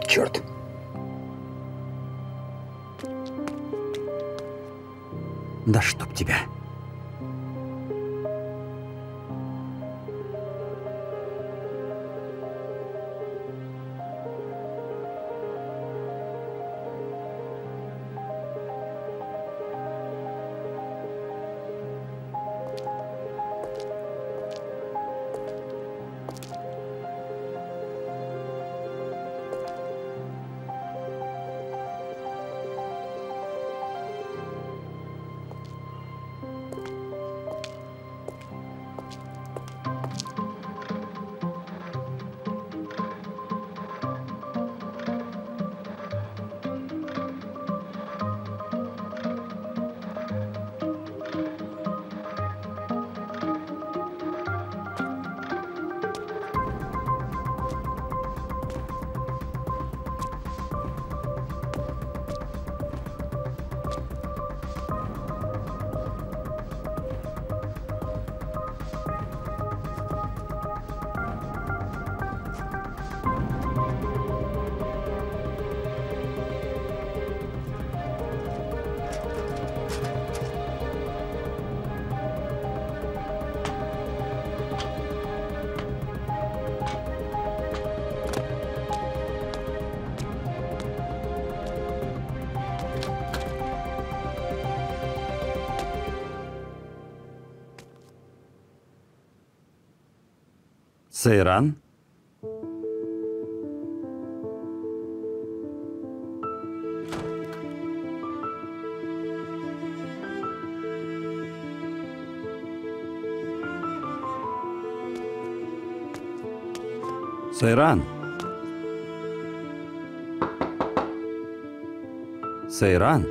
Вот черт. Да чтоб тебя. Сейран? Сейран? Сейран?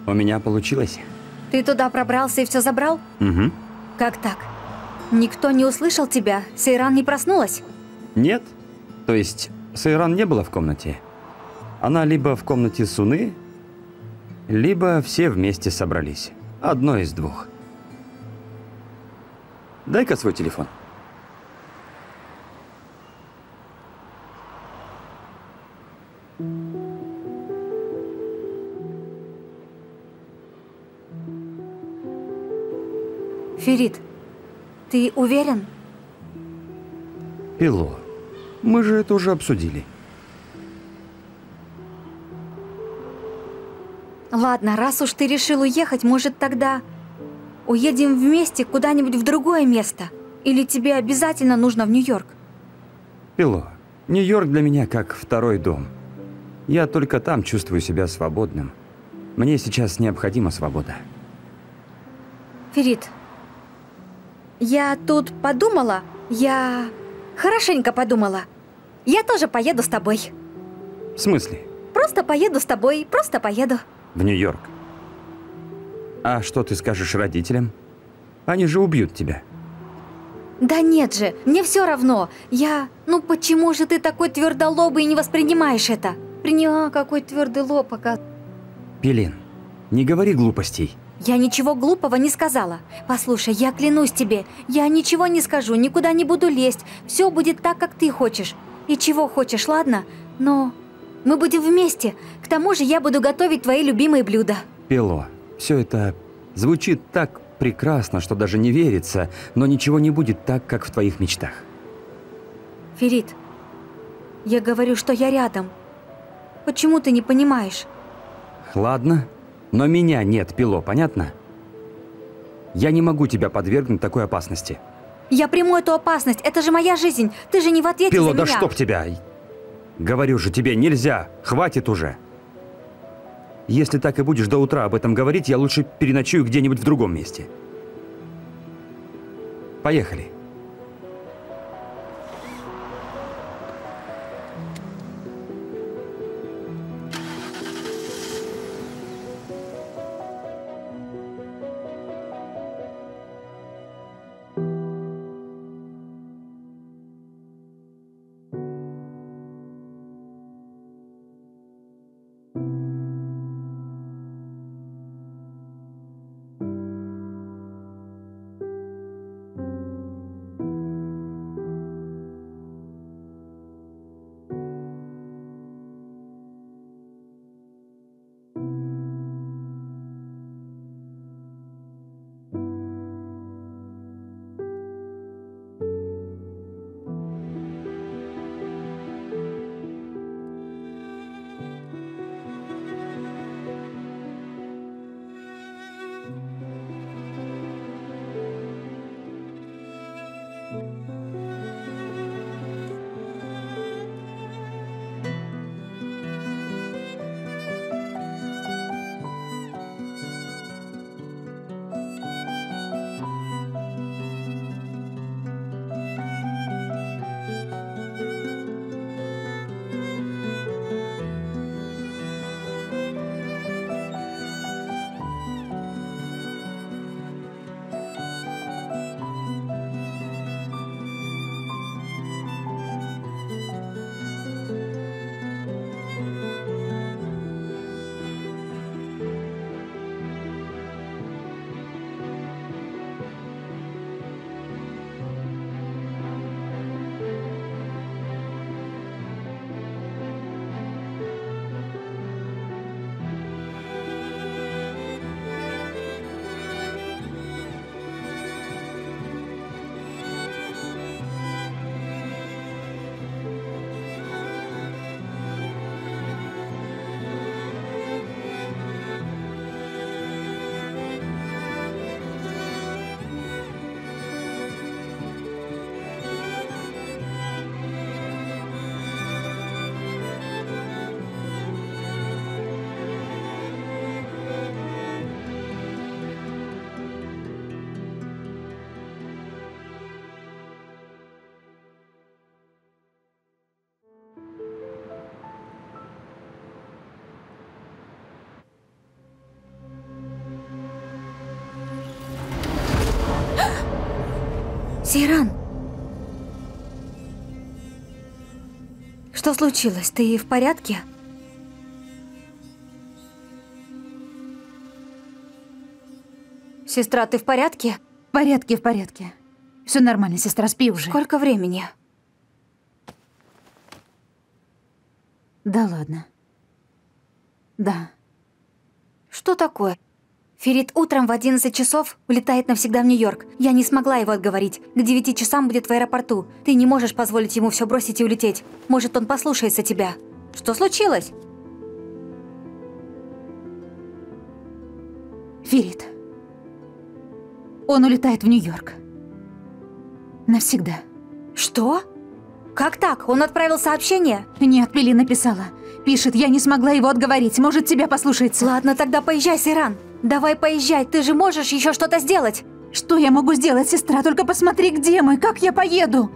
У меня получилось. Ты туда пробрался и все забрал? Угу. Как так? Никто не услышал тебя? Сейран не проснулась? Нет. То есть, Сейран не было в комнате. Она либо в комнате Суны, либо все вместе собрались. Одно из двух. Дай-ка свой телефон. Ферит, ты уверен? Пило, мы же это уже обсудили. Ладно, раз уж ты решил уехать, может тогда уедем вместе куда-нибудь в другое место? Или тебе обязательно нужно в Нью-Йорк? Пило, Нью-Йорк для меня как второй дом. Я только там чувствую себя свободным. Мне сейчас необходима свобода. Ферит, я тут подумала, я хорошенько подумала. Я тоже поеду с тобой. В смысле? Просто поеду с тобой, просто поеду. В Нью-Йорк. А что ты скажешь родителям? Они же убьют тебя. Да нет же, мне все равно. Ну почему же ты такой твердолобый и не воспринимаешь это? Какой твердый лоб, пока... Пелин, не говори глупостей. Я ничего глупого не сказала. Послушай, я клянусь тебе, я ничего не скажу, никуда не буду лезть. Все будет так, как ты хочешь. И чего хочешь, ладно? Но мы будем вместе. К тому же я буду готовить твои любимые блюда. Пело, все это звучит так прекрасно, что даже не верится, но ничего не будет так, как в твоих мечтах. Ферит, я говорю, что я рядом. Почему ты не понимаешь? Ладно, но меня нет, Пило, понятно? Я не могу тебя подвергнуть такой опасности. Я приму эту опасность, это же моя жизнь. Ты же не в ответе Пило, за да меня. чтоб тебя! Говорю же тебе, нельзя, хватит уже. Если так и будешь до утра об этом говорить, я лучше переночую где-нибудь в другом месте. Поехали. Сейран! Что случилось? Ты в порядке? Сестра, ты в порядке? В порядке, в порядке. Все нормально, сестра, спи уже. Сколько времени? Да ладно. Да. Что такое? Ферит утром в 11 часов улетает навсегда в Нью-Йорк. Я не смогла его отговорить. К 9 часам будет в аэропорту. Ты не можешь позволить ему все бросить и улететь. Может, он послушается тебя. Что случилось? Ферит. Он улетает в Нью-Йорк. Навсегда. Что? Как так? Он отправил сообщение? Нет, Пили написала. Пишет, я не смогла его отговорить. Может, тебя послушается. Ладно, тогда поезжай, Сейран. Давай поезжай, ты же можешь еще что-то сделать. Что я могу сделать, сестра? Только посмотри, где мы, как я поеду.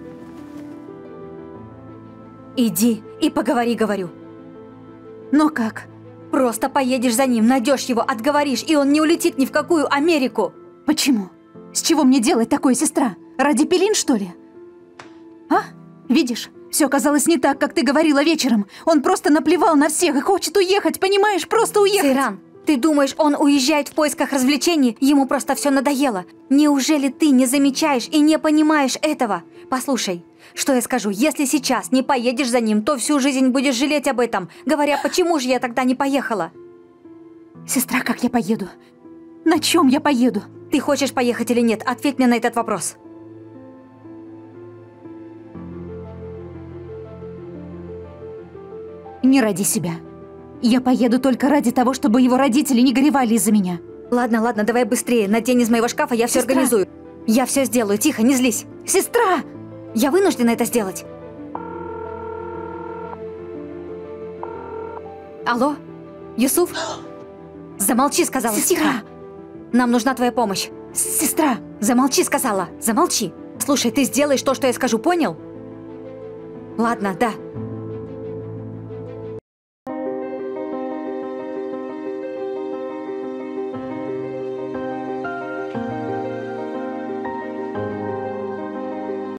Иди и поговори, говорю. Но как? Просто поедешь за ним, найдешь его, отговоришь, и он не улетит ни в какую Америку. Почему? С чего мне делать такое, сестра? Ради Пелин, что ли? А? Видишь? Все оказалось не так, как ты говорила вечером. Он просто наплевал на всех и хочет уехать, понимаешь? Просто уехать. Сейран, ты думаешь, он уезжает в поисках развлечений? Ему просто все надоело. Неужели ты не замечаешь и не понимаешь этого? Послушай, что я скажу, если сейчас не поедешь за ним, то всю жизнь будешь жалеть об этом, говоря, почему же я тогда не поехала? Сестра, как я поеду? На чем я поеду? Ты хочешь поехать или нет? Ответь мне на этот вопрос. Не ради себя. Я поеду только ради того, чтобы его родители не горевали из-за меня. Ладно, ладно, давай быстрее. Надень из моего шкафа, я все Сестра! организую. Я все сделаю, тихо, не злись. Сестра! Я вынуждена это сделать. Алло? Юсуф? Замолчи, сказала. Сестра! Тихо. Нам нужна твоя помощь. Сестра! Замолчи, сказала. Замолчи. Слушай, ты сделаешь то, что я скажу, понял? Ладно, да.